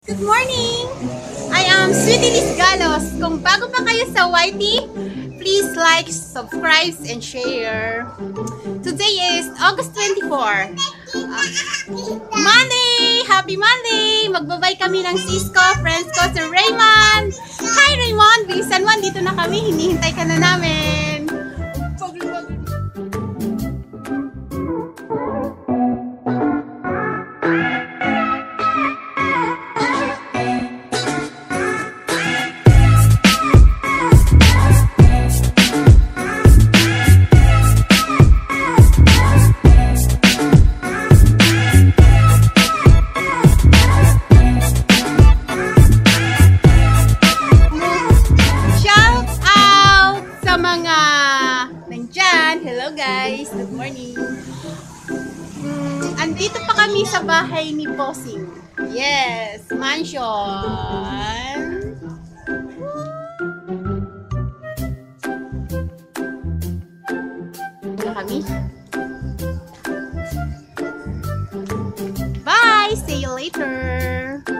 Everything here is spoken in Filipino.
Good morning! I am Sweetie Liz Galos. Kung bago pa kayo sa YT, please like, subscribe, and share. Today is August 24. Monday! Happy Monday! Magbabay kami ng sis ko, friends ko, si Raymond. Hi Raymond! Bilisan mo, dito na kami. Hinihintay ka na namin. Hello guys, good morning. Andito pa kami sa bahay ni Bossing. Yes, mansion. Dito kami. Bye, see you later.